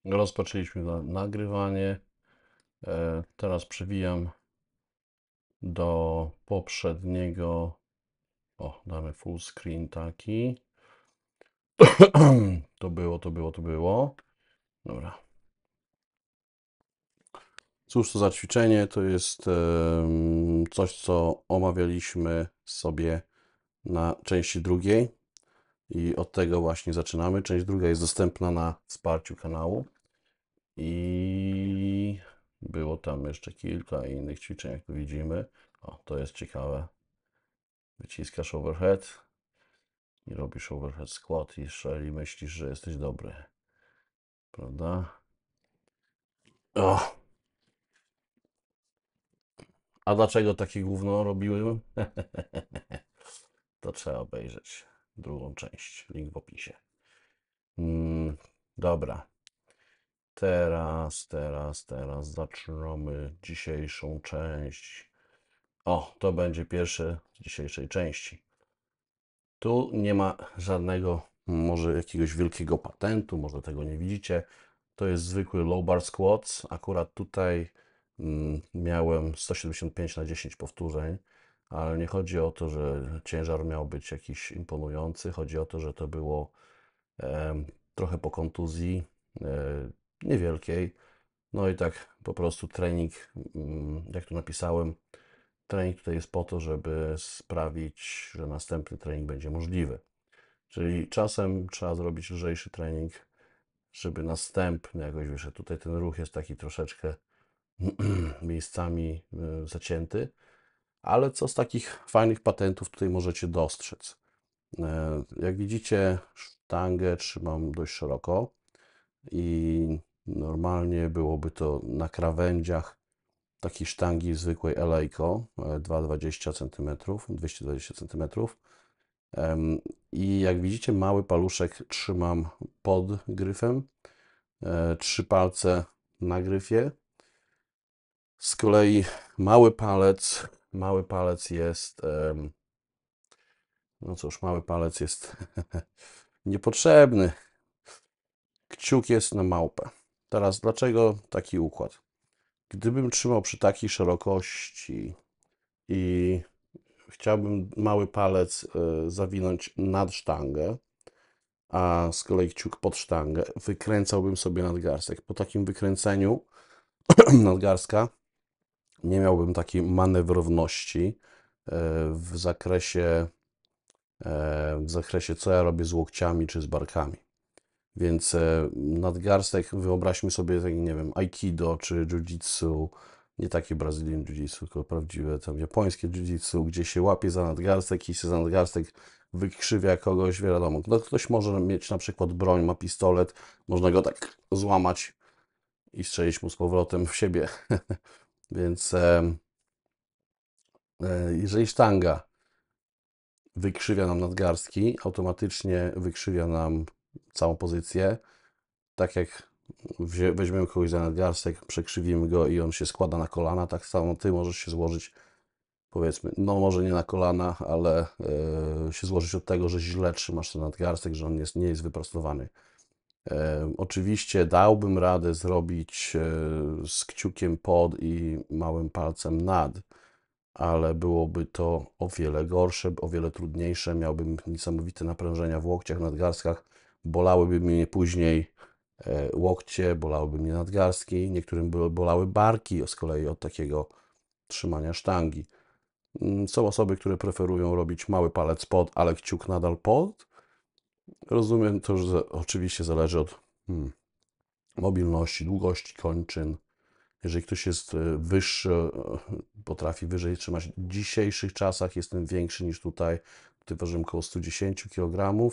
Rozpoczęliśmy nagrywanie. Teraz przewijam do poprzedniego. O, damy full screen taki. To było. Dobra. Cóż to za ćwiczenie? To jest coś, co omawialiśmy sobie na części drugiej. I od tego właśnie zaczynamy. Część druga jest dostępna na wsparciu kanału. I było tam jeszcze kilka innych ćwiczeń, jak tu widzimy. O, to jest ciekawe. Wyciskasz overhead i robisz overhead squat, jeżeli myślisz, że jesteś dobry. Prawda? O! A dlaczego takie gówno robiłem? To trzeba obejrzeć drugą część. Link w opisie. Dobra. Teraz zaczynamy dzisiejszą część. O, to będzie pierwsze z dzisiejszej części. Tu nie ma żadnego, może jakiegoś wielkiego patentu, może tego nie widzicie. To jest zwykły low bar squats. Akurat tutaj miałem 175 na 10 powtórzeń, ale nie chodzi o to, że ciężar miał być jakiś imponujący. Chodzi o to, że to było trochę po kontuzji, niewielkiej. No i tak po prostu trening, jak tu napisałem, trening tutaj jest po to, żeby sprawić, że następny trening będzie możliwy. Czyli czasem trzeba zrobić lżejszy trening, żeby następny jakoś wyszedł. Tutaj ten ruch jest taki troszeczkę miejscami zacięty, ale co z takich fajnych patentów tutaj możecie dostrzec? Jak widzicie, sztangę trzymam dość szeroko i normalnie byłoby to na krawędziach takiej sztangi zwykłej Elejko 220 cm, 220 cm. I jak widzicie, mały paluszek trzymam pod gryfem, 3 palce na gryfie. Z kolei mały palec jest, no cóż, mały palec jest niepotrzebny. Kciuk jest na małpę. Teraz, dlaczego taki układ? Gdybym trzymał przy takiej szerokości i chciałbym mały palec zawinąć nad sztangę, a z kolei kciuk pod sztangę, wykręcałbym sobie nadgarstek. Po takim wykręceniu nadgarstka nie miałbym takiej manewrowności w zakresie co ja robię z łokciami czy z barkami. Więc nadgarstek, wyobraźmy sobie taki, nie wiem, aikido czy jiu-jitsu, nie takie Brazilian jiu-jitsu, tylko prawdziwe tam japońskie jiu-jitsu, gdzie się łapie za nadgarstek i się za nadgarstek wykrzywia kogoś, wiadomo. No, ktoś może mieć na przykład broń, ma pistolet, można go tak złamać i strzelić mu z powrotem w siebie. Więc jeżeli sztanga wykrzywia nam nadgarstki, automatycznie wykrzywia nam całą pozycję. Tak jak weźmiemy kogoś za nadgarstek, przekrzywimy go i on się składa na kolana, tak samo ty możesz się złożyć, powiedzmy, no może nie na kolana, ale się złożyć od tego, że źle trzymasz ten nadgarstek, że on nie jest wyprostowany. Oczywiście dałbym radę zrobić z kciukiem pod i małym palcem nad, ale byłoby to o wiele gorsze, o wiele trudniejsze. Miałbym niesamowite naprężenia w łokciach, nadgarstkach, bolałyby mnie później łokcie, bolałyby mnie nadgarstki, niektórym bolały barki z kolei od takiego trzymania sztangi. Są osoby, które preferują robić mały palec pod, ale kciuk nadal pod. Rozumiem to, że oczywiście zależy od mobilności, długości kończyn. Jeżeli ktoś jest wyższy, potrafi wyżej trzymać. W dzisiejszych czasach jestem większy niż tutaj. Tutaj ważyłem około 110 kg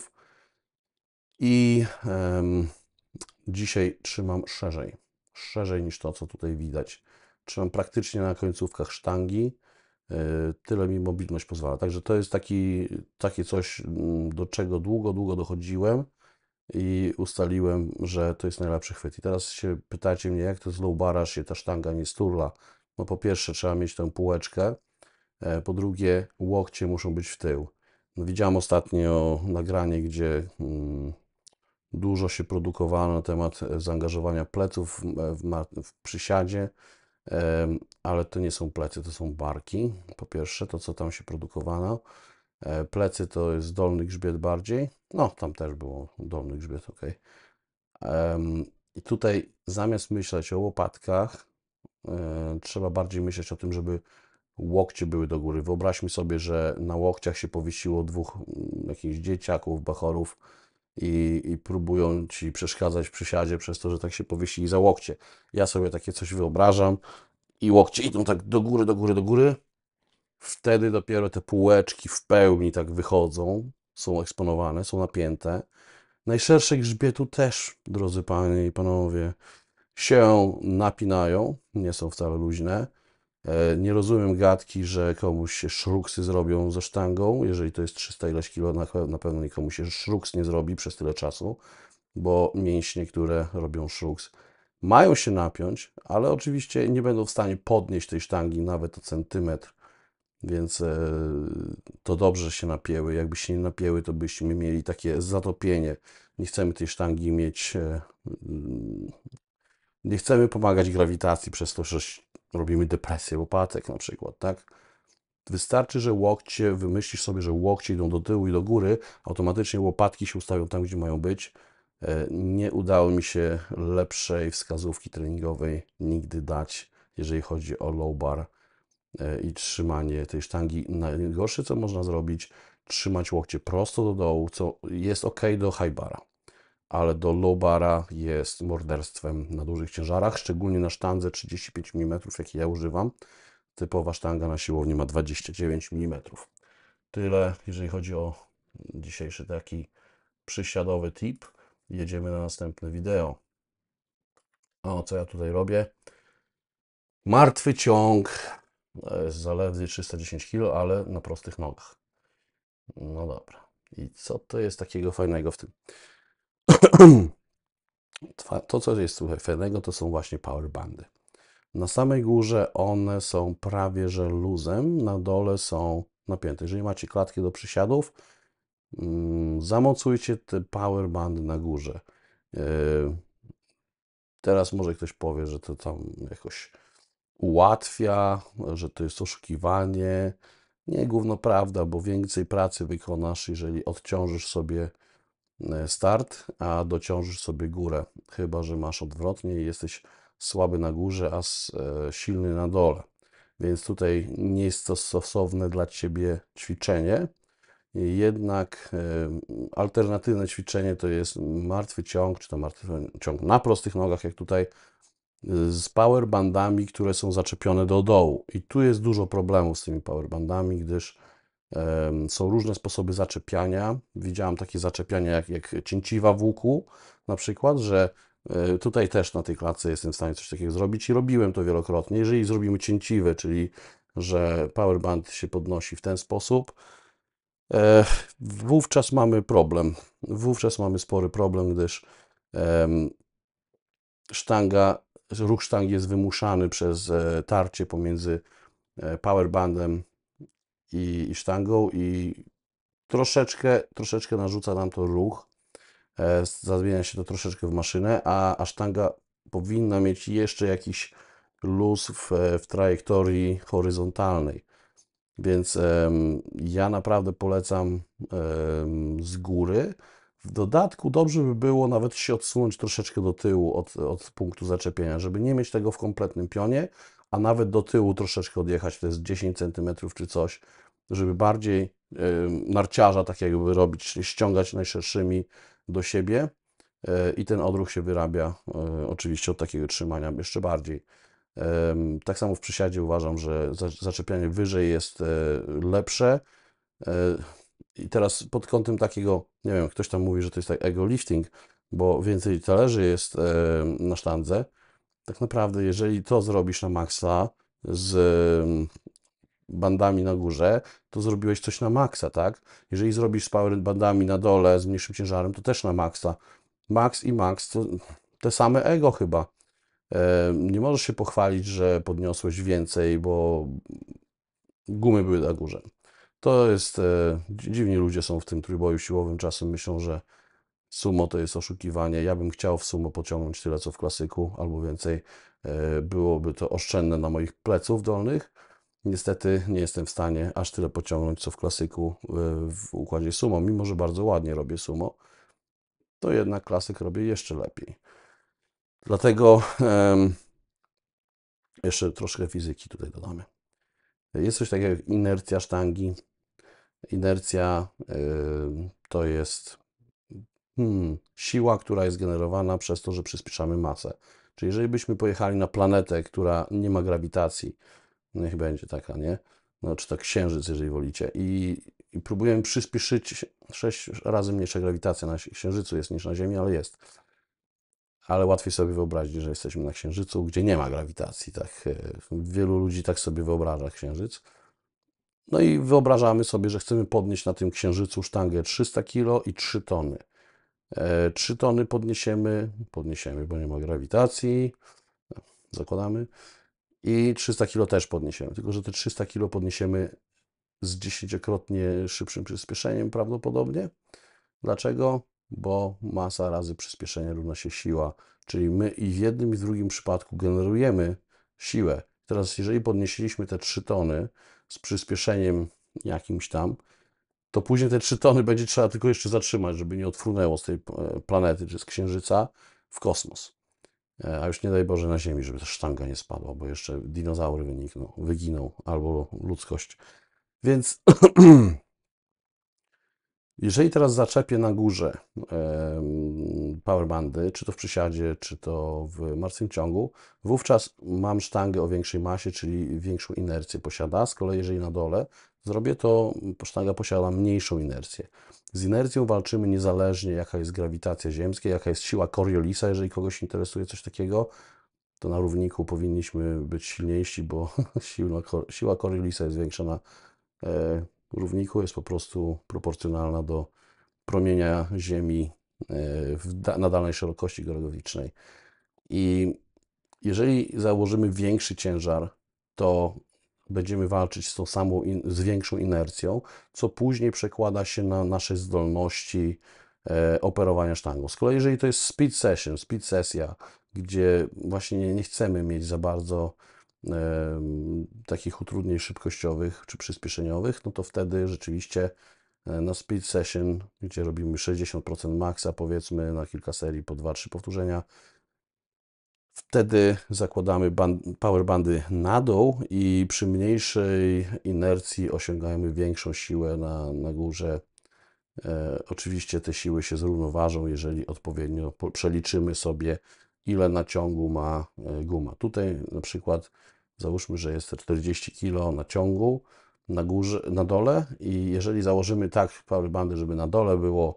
i dzisiaj trzymam szerzej niż to, co tutaj widać. Trzymam praktycznie na końcówkach sztangi. Tyle mi mobilność pozwala. Także to jest takie coś, do czego długo dochodziłem i ustaliłem, że to jest najlepszy chwyt. I teraz się pytacie mnie, jak to z low bara się ta sztanga nie sturla. No po pierwsze trzeba mieć tę półeczkę, po drugie łokcie muszą być w tył. No, widziałem ostatnio nagranie, gdzie Dużo się produkowano na temat zaangażowania pleców w przysiadzie, ale to nie są plecy, to są barki. Po pierwsze, to co tam się produkowano. Plecy to jest dolny grzbiet bardziej. No, tam też było dolny grzbiet, ok. I tutaj zamiast myśleć o łopatkach, trzeba bardziej myśleć o tym, żeby łokcie były do góry. Wyobraźmy sobie, że na łokciach się powiesiło dwóch jakichś dzieciaków, bachorów i próbują ci przeszkadzać w przysiadzie przez to, że tak się powiesili za łokcie. Ja sobie takie coś wyobrażam i łokcie idą tak do góry, do góry, do góry. Wtedy dopiero te półeczki w pełni tak wychodzą, są eksponowane, są napięte. Najszersze grzbietu też, drodzy panie i panowie, się napinają, nie są wcale luźne. Nie rozumiem gadki, że komuś się szruksy zrobią ze sztangą. Jeżeli to jest 300 ileś kilo, na pewno nikomu się szruks nie zrobi przez tyle czasu, bo mięśnie, które robią szruks, mają się napiąć, ale oczywiście nie będą w stanie podnieść tej sztangi nawet o centymetr, więc to dobrze, że się napięły. Jakby się nie napięły, to byśmy mieli takie zatopienie. Nie chcemy tej sztangi mieć, nie chcemy pomagać grawitacji przez to, że robimy depresję łopatek na przykład, tak? Wystarczy, że łokcie, wymyślisz sobie, że łokcie idą do tyłu i do góry, automatycznie łopatki się ustawią tam, gdzie mają być. Nie udało mi się lepszej wskazówki treningowej nigdy dać, jeżeli chodzi o low bar i trzymanie tej sztangi. Najgorsze, co można zrobić, trzymać łokcie prosto do dołu, co jest ok do high bara, ale do low bara jest morderstwem na dużych ciężarach, szczególnie na sztandze 35 mm, jakiej ja używam. Typowa sztanga na siłowni ma 29 mm. Tyle, jeżeli chodzi o dzisiejszy taki przysiadowy tip. Jedziemy na następne wideo. O, co ja tutaj robię? Martwy ciąg, zaledwie 310 kg, ale na prostych nogach. No dobra. I co to jest takiego fajnego w tym? To, co jest tutaj fajnego, to są właśnie powerbandy. Na samej górze one są prawie że luzem, na dole są napięte. Jeżeli macie klatki do przysiadów, zamocujcie te powerbandy na górze. Teraz może ktoś powie, że to tam jakoś ułatwia, że to jest oszukiwanie. Nie, gówno prawda, bo więcej pracy wykonasz, jeżeli odciążysz sobie start, a dociążysz sobie górę. Chyba że masz odwrotnie i jesteś słaby na górze, a silny na dole. Więc tutaj nie jest to stosowne dla Ciebie ćwiczenie. Jednak alternatywne ćwiczenie to jest martwy ciąg, czy to martwy ciąg na prostych nogach, jak tutaj, z powerbandami, które są zaczepione do dołu. I tu jest dużo problemów z tymi powerbandami, gdyż są różne sposoby zaczepiania. Widziałem takie zaczepiania jak cięciwa w łuku, na przykład, że tutaj też na tej klatce jestem w stanie coś takiego zrobić i robiłem to wielokrotnie. Jeżeli zrobimy cięciwę, czyli że powerband się podnosi w ten sposób, wówczas mamy problem. Wówczas mamy spory problem, gdyż ruch sztangi jest wymuszany przez tarcie pomiędzy powerbandem i sztangą i troszeczkę narzuca nam to ruch. Zamienia się to troszeczkę w maszynę, a sztanga powinna mieć jeszcze jakiś luz w trajektorii horyzontalnej. Więc ja naprawdę polecam z góry. W dodatku dobrze by było nawet się odsunąć troszeczkę do tyłu od punktu zaczepienia, żeby nie mieć tego w kompletnym pionie, a nawet do tyłu troszeczkę odjechać, to jest 10 cm czy coś, żeby bardziej narciarza tak jakby robić, czyli ściągać najszerszymi do siebie i ten odruch się wyrabia oczywiście od takiego trzymania jeszcze bardziej. Tak samo w przysiadzie uważam, że zaczepianie wyżej jest lepsze. I teraz pod kątem takiego, nie wiem, ktoś tam mówi, że to jest tak ego lifting, bo więcej talerzy jest na sztandze. Tak naprawdę, jeżeli to zrobisz na maksa z bandami na górze, to zrobiłeś coś na maksa, tak? Jeżeli zrobisz z power bandami na dole z mniejszym ciężarem, to też na maksa. Max i max to te same ego chyba. Nie możesz się pochwalić, że podniosłeś więcej, bo gumy były na górze. To jest, dziwni ludzie są w tym trójboju siłowym, czasem myślą, że Sumo to jest oszukiwanie. Ja bym chciał w sumo pociągnąć tyle, co w klasyku, albo więcej. Byłoby to oszczędne na moich pleców dolnych. Niestety nie jestem w stanie aż tyle pociągnąć, co w klasyku w układzie sumo. Mimo że bardzo ładnie robię sumo, to jednak klasyk robię jeszcze lepiej. Dlatego jeszcze troszkę fizyki tutaj dodamy. Jest coś takiego jak inercja sztangi. Inercja to jest siła, która jest generowana przez to, że przyspieszamy masę. Czyli jeżeli byśmy pojechali na planetę, która nie ma grawitacji, niech będzie taka, nie? No, czy to Księżyc, jeżeli wolicie, i próbujemy przyspieszyć 6 razy mniejsza grawitacja na Księżycu jest niż na Ziemi, ale jest. Ale łatwiej sobie wyobrazić, że jesteśmy na Księżycu, gdzie nie ma grawitacji. Tak? Wielu ludzi tak sobie wyobraża Księżyc. No i wyobrażamy sobie, że chcemy podnieść na tym Księżycu sztangę 300 kg i 3 tony. 3 tony podniesiemy, bo nie ma grawitacji, zakładamy, i 300 kg też podniesiemy. Tylko że te 300 kg podniesiemy z 10-krotnie szybszym przyspieszeniem prawdopodobnie. Dlaczego? Bo masa razy przyspieszenie równa się siła. Czyli my i w jednym i w drugim przypadku generujemy siłę. Teraz jeżeli podnieśliśmy te 3 tony z przyspieszeniem jakimś tam, to później te 3 tony będzie trzeba tylko jeszcze zatrzymać, żeby nie odfrunęło z tej planety czy z Księżyca w kosmos. A już nie daj Boże na Ziemi, żeby ta sztanga nie spadła, bo jeszcze dinozaury wyginą albo ludzkość. Więc jeżeli teraz zaczepię na górze powerbandy, czy to w przysiadzie, czy to w martwym ciągu, wówczas mam sztangę o większej masie, czyli większą inercję posiada. Z kolei jeżeli na dole zrobię, to sztanga posiada mniejszą inercję. Z inercją walczymy niezależnie, jaka jest grawitacja ziemska, jaka jest siła Coriolisa. Jeżeli kogoś interesuje coś takiego, to na równiku powinniśmy być silniejsi, bo siła Coriolisa jest większa na równiku, jest po prostu proporcjonalna do promienia Ziemi na danej szerokości geologicznej. I jeżeli założymy większy ciężar, to będziemy walczyć z tą samą, z większą inercją, co później przekłada się na nasze zdolności operowania sztangą. Z kolei jeżeli to jest speed sesja, gdzie właśnie nie chcemy mieć za bardzo takich utrudnień szybkościowych czy przyspieszeniowych, no to wtedy rzeczywiście na speed session, gdzie robimy 60% maksa, powiedzmy na kilka serii po 2-3 powtórzenia, wtedy zakładamy powerbandy na dół i przy mniejszej inercji osiągamy większą siłę na górze. Oczywiście te siły się zrównoważą, jeżeli odpowiednio przeliczymy sobie, ile naciągu ma guma. Tutaj na przykład załóżmy, że jest 40 kg naciągu na górze, na dole, i jeżeli założymy tak powerbandy, żeby na dole było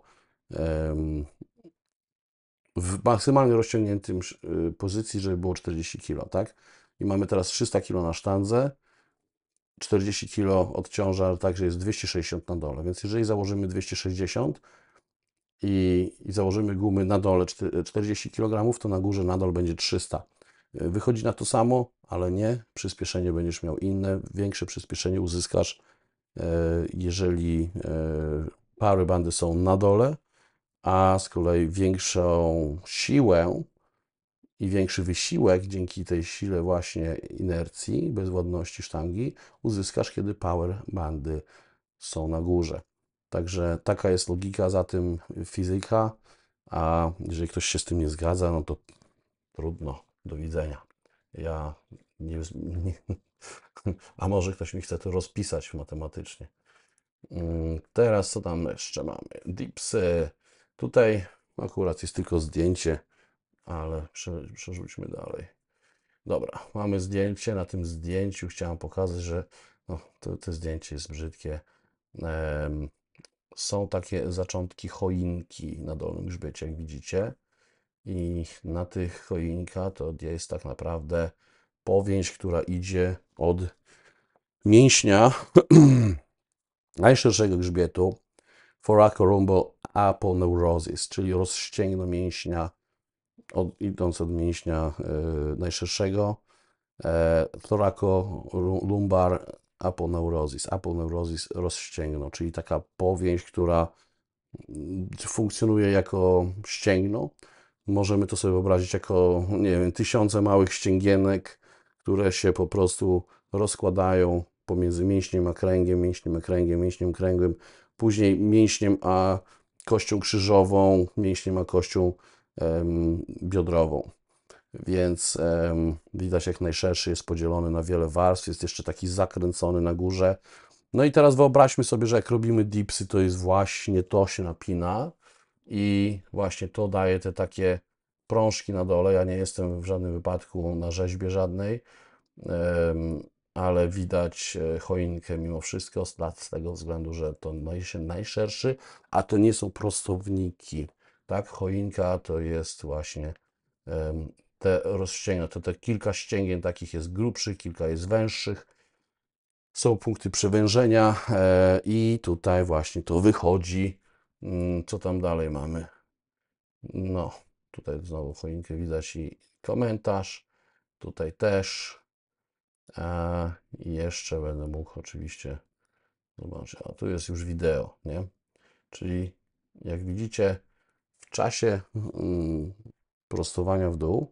w maksymalnie rozciągniętym pozycji, żeby było 40 kg, tak? I mamy teraz 300 kg na sztandze, 40 kg odciąża, także jest 260 na dole. Więc jeżeli założymy 260 i założymy gumy na dole 40 kg, to na górze nadal będzie 300. Wychodzi na to samo, ale nie. Przyspieszenie będziesz miał inne. Większe przyspieszenie uzyskasz, jeżeli powerbandy są na dole, a z kolei większą siłę i większy wysiłek dzięki tej sile właśnie inercji, bezwładności sztangi uzyskasz, kiedy powerbandy są na górze. Także taka jest logika, za tym fizyka, a jeżeli ktoś się z tym nie zgadza, no to trudno, do widzenia. Ja nie a może ktoś mi chce to rozpisać matematycznie. Teraz co tam jeszcze mamy? Dipsy. Tutaj akurat jest tylko zdjęcie, ale przerzućmy dalej. Dobra, mamy zdjęcie. Na tym zdjęciu chciałem pokazać, że no, to zdjęcie jest brzydkie. Są takie zaczątki choinki na dolnym grzbiecie, jak widzicie. I na tych choinka to jest tak naprawdę powięź, która idzie od mięśnia najszerszego grzbietu, thoracolumbar aponeurosis, czyli rozścięgno mięśnia idąc od mięśnia najszerszego, thoracolumbar aponeurosis, rozścięgno, czyli taka powięź, która funkcjonuje jako ścięgno. Możemy to sobie wyobrazić jako, nie wiem, tysiące małych ścięgienek, które się po prostu rozkładają pomiędzy mięśniem a kręgiem, mięśniem a kręgiem, mięśniem kręgiem, później mięśniem a kością krzyżową, mięśniem a kością biodrową. Więc widać, jak najszerszy jest podzielony na wiele warstw, jest jeszcze taki zakręcony na górze. No i teraz wyobraźmy sobie, że jak robimy dipsy, to jest właśnie to się napina i właśnie to daje te takie prążki na dole. Ja nie jestem w żadnym wypadku na rzeźbie żadnej, ale widać choinkę mimo wszystko z tego względu, że to jest najszerszy, a to nie są prostowniki. Tak, choinka to jest właśnie te rozścięgnia, to te kilka ścięgien takich jest grubszych, kilka jest węższych. Są punkty przewężenia i tutaj właśnie to wychodzi. Co tam dalej mamy? No, tutaj znowu choinkę widać i komentarz. Tutaj też. I jeszcze będę mógł oczywiście zobaczyć. A tu jest już wideo, nie? Czyli jak widzicie, w czasie prostowania w dół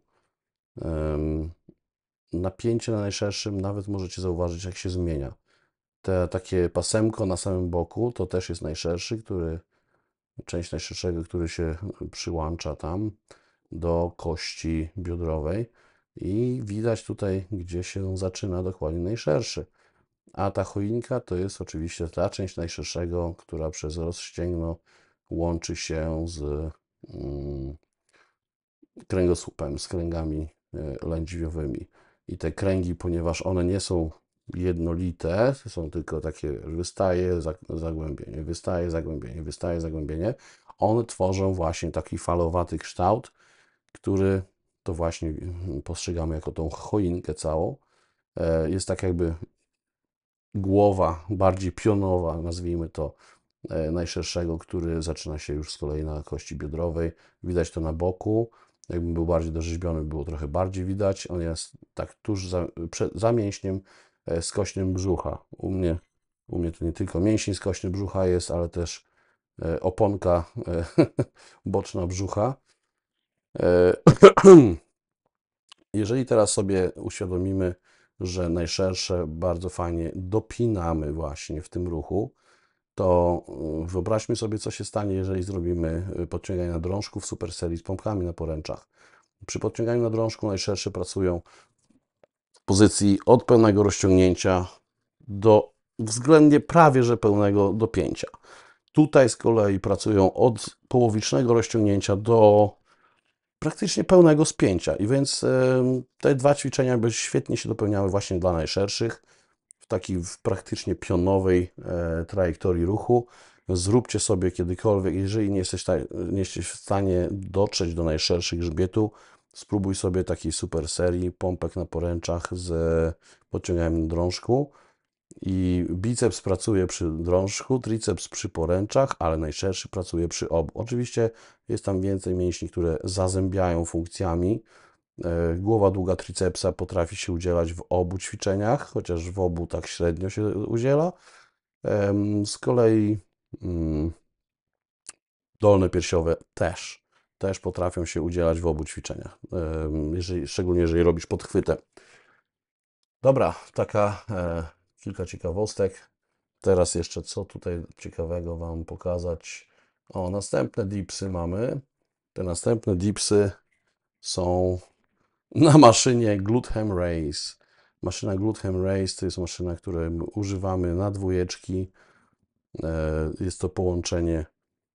napięcie na najszerszym nawet możecie zauważyć, jak się zmienia. Takie pasemko na samym boku to też jest najszerszy, część najszerszego, który się przyłącza tam do kości biodrowej i widać tutaj, gdzie się zaczyna dokładnie najszerszy. A ta choinka to jest oczywiście ta część najszerszego, która przez rozścięgno łączy się z kręgosłupem, z kręgami lędźwiowymi. I te kręgi, ponieważ one nie są jednolite, są tylko takie wystaje, zagłębienie, wystaje, zagłębienie, wystaje, zagłębienie, one tworzą właśnie taki falowaty kształt, który to właśnie postrzegamy jako tą choinkę całą. Jest tak jakby głowa bardziej pionowa, nazwijmy to, najszerszego, który zaczyna się już z kolei na kości biodrowej. Widać to na boku. Jakbym był bardziej dorzeźbiony, było trochę bardziej widać. On jest tak tuż za mięśniem skośnym brzucha. U mnie to nie tylko mięsień skośny brzucha jest, ale też oponka boczna brzucha. Jeżeli teraz sobie uświadomimy, że najszersze bardzo fajnie dopinamy właśnie w tym ruchu, to wyobraźmy sobie, co się stanie, jeżeli zrobimy podciąganie na drążku w super serii z pompkami na poręczach. Przy podciąganiu na drążku najszersze pracują w pozycji od pełnego rozciągnięcia do względnie prawie że pełnego dopięcia. Tutaj z kolei pracują od połowicznego rozciągnięcia do praktycznie pełnego spięcia. I więc te dwa ćwiczenia by świetnie się dopełniały właśnie dla najszerszych w takiej praktycznie pionowej trajektorii ruchu. Zróbcie sobie kiedykolwiek, jeżeli nie jesteś w stanie dotrzeć do najszerszych grzbietu, spróbuj sobie takiej super serii pompek na poręczach z podciąganiem na drążku. I biceps pracuje przy drążku, triceps przy poręczach, ale najszerszy pracuje przy obu. Oczywiście jest tam więcej mięśni, które zazębiają funkcjami. Głowa długa tricepsa potrafi się udzielać w obu ćwiczeniach, chociaż w obu tak średnio się udziela. Z kolei dolne piersiowe też potrafią się udzielać w obu ćwiczeniach, szczególnie jeżeli robisz podchwytem. Dobra, kilka ciekawostek. Teraz jeszcze co tutaj ciekawego Wam pokazać. O, następne dipsy mamy. Te następne dipsy są na maszynie Glute Race. Maszyna Glute Race to jest maszyna, której używamy na dwójeczki. Jest to połączenie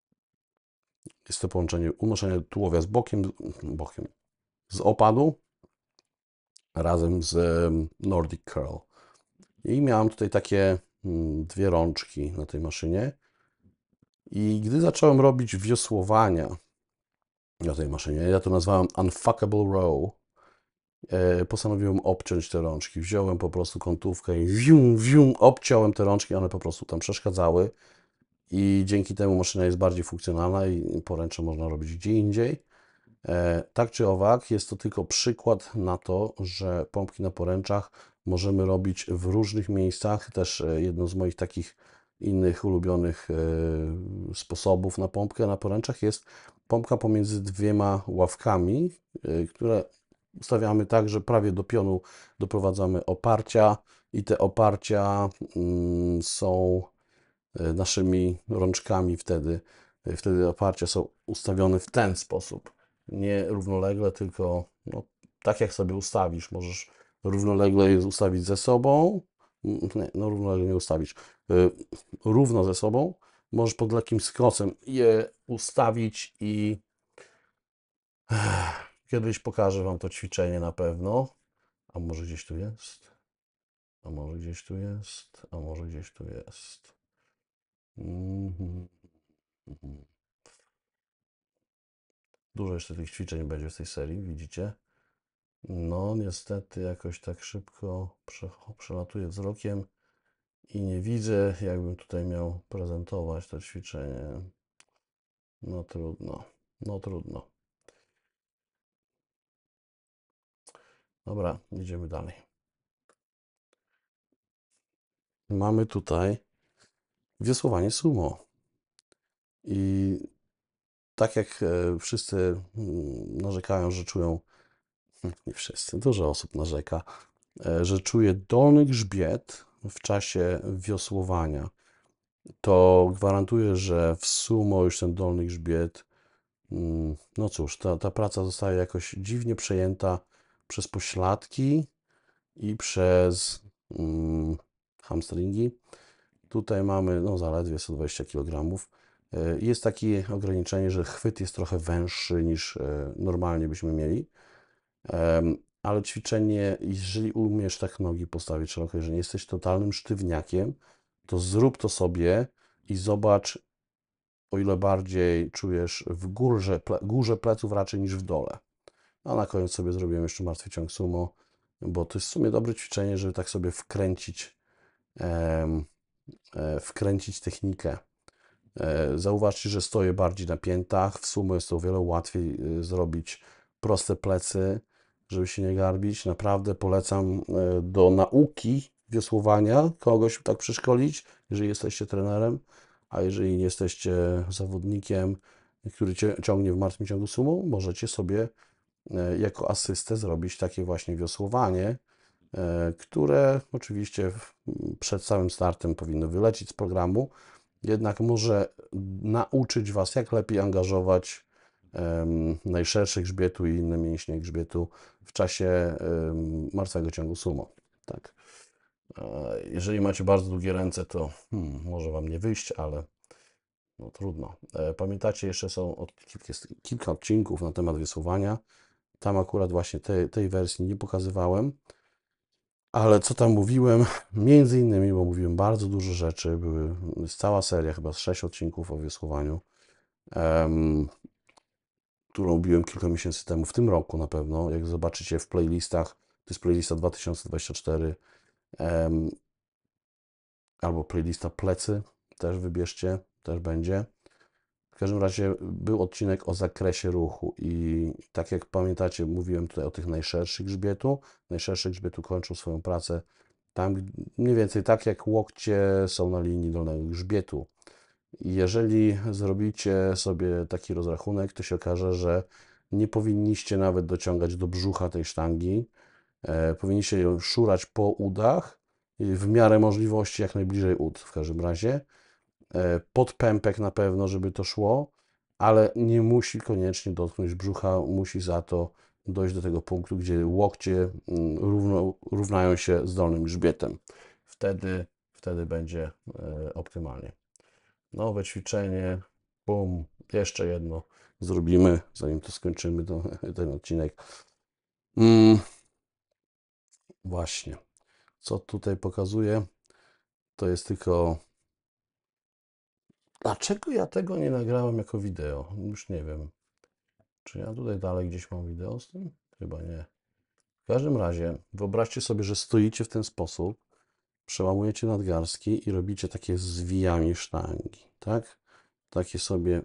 unoszenia tułowia z bokiem z opadu razem z Nordic Curl. I miałem tutaj takie dwie rączki na tej maszynie. I gdy zacząłem robić wiosłowania na tej maszynie, ja to nazwałem Unfuckable Row, postanowiłem obciąć te rączki. Wziąłem po prostu kątówkę i obciąłem te rączki, one po prostu tam przeszkadzały i dzięki temu maszyna jest bardziej funkcjonalna i poręcze można robić gdzie indziej. Tak czy owak, jest to tylko przykład na to, że pompki na poręczach możemy robić w różnych miejscach. Też jedną z moich takich innych ulubionych sposobów na pompkę na poręczach jest pompka pomiędzy dwiema ławkami, które ustawiamy tak, że prawie do pionu doprowadzamy oparcia i te oparcia są naszymi rączkami wtedy. Wtedy oparcia są ustawione w ten sposób. Nie równolegle, tylko no, tak jak sobie ustawisz. Możesz równolegle je ustawić ze sobą. Nie, no równolegle nie ustawisz. Równo ze sobą. Możesz pod lekkim skosem je ustawić i kiedyś pokażę Wam to ćwiczenie na pewno. A może gdzieś tu jest? A może gdzieś tu jest? A może gdzieś tu jest? Mhm. Dużo jeszcze tych ćwiczeń będzie w tej serii, widzicie? No, niestety jakoś tak szybko przelatuję wzrokiem i nie widzę, jakbym tutaj miał prezentować to ćwiczenie. No trudno, no trudno. Dobra, idziemy dalej. Mamy tutaj wiosłowanie sumo. I tak jak wszyscy narzekają, że czują, nie wszyscy, dużo osób narzeka, że czuje dolny grzbiet w czasie wiosłowania, to gwarantuję, że w sumo już ten dolny grzbiet, no cóż, ta praca zostaje jakoś dziwnie przejęta przez pośladki i przez hamstringi. Tutaj mamy no, zaledwie 120 kg. Jest takie ograniczenie, że chwyt jest trochę węższy niż normalnie byśmy mieli. Ale ćwiczenie, jeżeli umiesz tak nogi postawić szeroko, jeżeli nie jesteś totalnym sztywniakiem, to zrób to sobie i zobacz, o ile bardziej czujesz w górze pleców raczej niż w dole. A na koniec sobie zrobiłem jeszcze martwy ciąg sumo, bo to jest w sumie dobre ćwiczenie, żeby tak sobie wkręcić technikę. Zauważcie, że stoję bardziej na piętach. W sumo jest to o wiele łatwiej zrobić proste plecy, żeby się nie garbić. Naprawdę polecam do nauki wiosłowania kogoś tak przeszkolić, jeżeli jesteście trenerem, a jeżeli nie jesteście zawodnikiem, który ciągnie w martwym ciągu sumo, możecie sobie jako asystę zrobić takie właśnie wiosłowanie, które oczywiście przed samym startem powinno wylecieć z programu, jednak może nauczyć Was, jak lepiej angażować najszerszy grzbietu i inne mięśnie grzbietu w czasie martwego ciągu sumo. Tak. Jeżeli macie bardzo długie ręce, to może Wam nie wyjść, ale no trudno. Pamiętacie, jeszcze są kilka odcinków na temat wiosłowania. Tam akurat właśnie tej wersji nie pokazywałem. Ale co tam mówiłem? Między innymi, bo mówiłem bardzo dużo rzeczy, jest cała seria, chyba z 6 odcinków o wiosłowaniu, którą robiłem kilka miesięcy temu, w tym roku na pewno. Jak zobaczycie w playlistach, to jest playlista 2024, albo playlista plecy, też wybierzcie, też będzie. W każdym razie był odcinek o zakresie ruchu i tak jak pamiętacie, mówiłem tutaj o tych najszerszych grzbietu. Najszersze grzbietu kończą swoją pracę tam mniej więcej tak jak łokcie są na linii dolnego grzbietu. I jeżeli zrobicie sobie taki rozrachunek, to się okaże, że nie powinniście nawet dociągać do brzucha tej sztangi. Powinniście ją szurać po udach, w miarę możliwości jak najbliżej ud w każdym razie. Pod pępek na pewno, żeby to szło, ale nie musi koniecznie dotknąć brzucha, musi za to dojść do tego punktu, gdzie łokcie równają się z dolnym grzbietem. Wtedy będzie optymalnie. Nowe ćwiczenie, bum, jeszcze jedno zrobimy, zanim to skończymy ten odcinek. Właśnie, co tutaj pokazuję, to jest tylko... Dlaczego ja tego nie nagrałem jako wideo? Już nie wiem. Czy ja tutaj dalej gdzieś mam wideo z tym? Chyba nie. W każdym razie wyobraźcie sobie, że stoicie w ten sposób, przełamujecie nadgarstki i robicie takie zwijanie sztangi, tak? Takie sobie...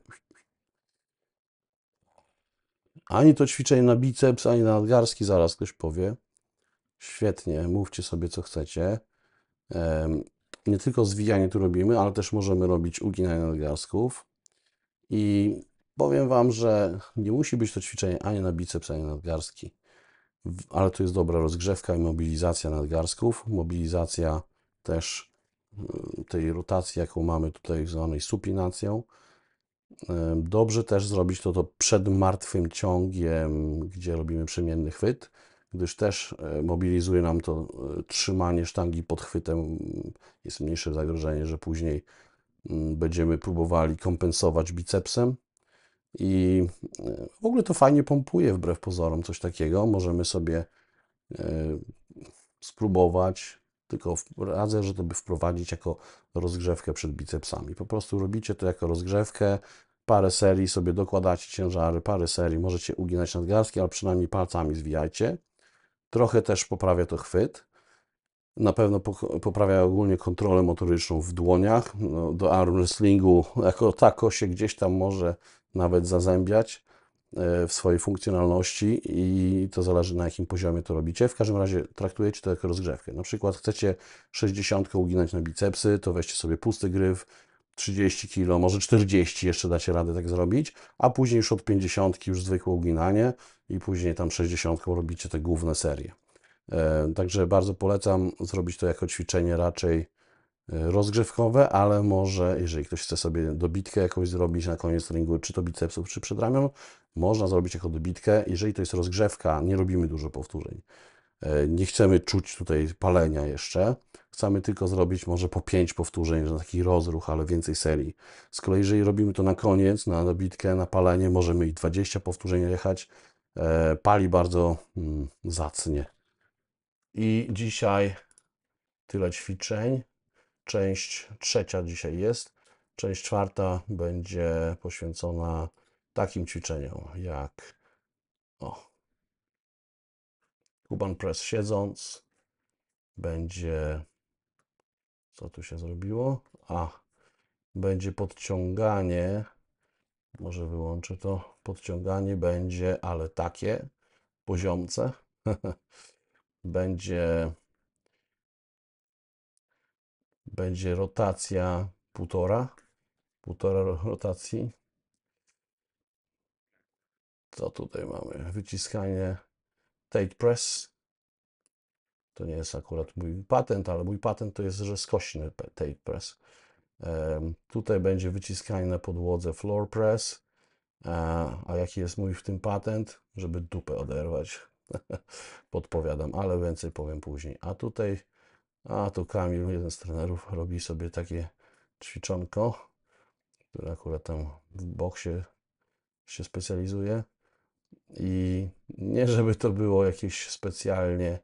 Ani to ćwiczenie na biceps, ani na nadgarstki, zaraz ktoś powie. Świetnie, mówcie sobie co chcecie. nie tylko zwijanie tu robimy, ale też możemy robić uginanie nadgarstków. I powiem Wam, że nie musi być to ćwiczenie ani na biceps, ani na nadgarstki, ale to jest dobra rozgrzewka i mobilizacja nadgarstków, mobilizacja też tej rotacji, jaką mamy tutaj zwanej supinacją. Dobrze też zrobić to przed martwym ciągiem, gdzie robimy przemienny chwyt, gdyż też mobilizuje nam to trzymanie sztangi pod chwytem. Jest mniejsze zagrożenie, że później będziemy próbowali kompensować bicepsem. I w ogóle to fajnie pompuje wbrew pozorom, coś takiego. Możemy sobie spróbować, tylko radzę, że to by wprowadzić jako rozgrzewkę przed bicepsami. Po prostu robicie to jako rozgrzewkę, parę serii sobie dokładacie ciężary, parę serii, możecie uginać nadgarstki, ale przynajmniej palcami zwijajcie. Trochę też poprawia to chwyt. Na pewno poprawia ogólnie kontrolę motoryczną w dłoniach. No, do arm wrestlingu jako tako się gdzieś tam może nawet zazębiać w swojej funkcjonalności i to zależy, na jakim poziomie to robicie. W każdym razie traktujecie to jako rozgrzewkę. Na przykład chcecie 60 uginać na bicepsy, to weźcie sobie pusty gryf, 30 kg, może 40 jeszcze dacie radę tak zrobić, a później już od 50 już zwykłe uginanie i później tam 60 robicie te główne serie. Także bardzo polecam zrobić to jako ćwiczenie raczej rozgrzewkowe, ale może, jeżeli ktoś chce sobie dobitkę jakąś zrobić na koniec ringu, czy to bicepsów, czy przedramion, można zrobić jako dobitkę. Jeżeli to jest rozgrzewka, nie robimy dużo powtórzeń. Nie chcemy czuć tutaj palenia jeszcze. Chcemy tylko zrobić może po 5 powtórzeń, że taki rozruch, ale więcej serii. Z kolei, jeżeli robimy to na koniec, na dobitkę, na palenie, możemy i 20 powtórzeń jechać. Pali bardzo zacnie. I dzisiaj tyle ćwiczeń. Część trzecia dzisiaj jest. Część czwarta będzie poświęcona takim ćwiczeniom jak Cuban Press siedząc. Będzie, co tu się zrobiło? Będzie podciąganie. Może wyłączę to. Podciąganie będzie, ale takie poziomce. Będzie rotacja półtora rotacji. Co tutaj mamy? Wyciskanie Tate Press. To nie jest akurat mój patent, ale mój patent to jest, że skośny Tate Press. Tutaj będzie wyciskanie na podłodze Floor Press. A jaki jest mój w tym patent? Żeby dupę oderwać. Podpowiadam, ale więcej powiem później. Tu Kamil, jeden z trenerów, robi sobie takie ćwiczonko, które akurat tam w boksie się specjalizuje. I nie żeby to było jakieś specjalnie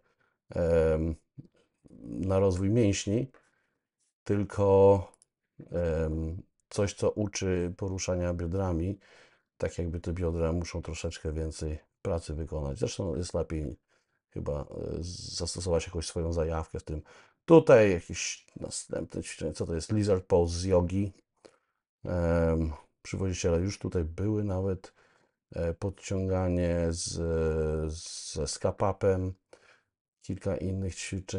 na rozwój mięśni, tylko coś, co uczy poruszania biodrami, tak jakby te biodra muszą troszeczkę więcej pracy wykonać. Zresztą jest lepiej chyba zastosować jakąś swoją zajawkę w tym. Tutaj jakieś następne ćwiczenie, co to jest? Lizard Pose z jogi. Przywodziciele już tutaj były nawet. Podciąganie ze skapapem. Kilka innych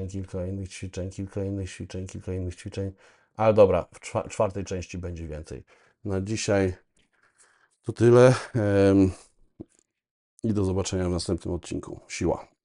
ćwiczeń. Ale dobra, w czwartej części będzie więcej. Na dzisiaj to tyle i do zobaczenia w następnym odcinku. Siła.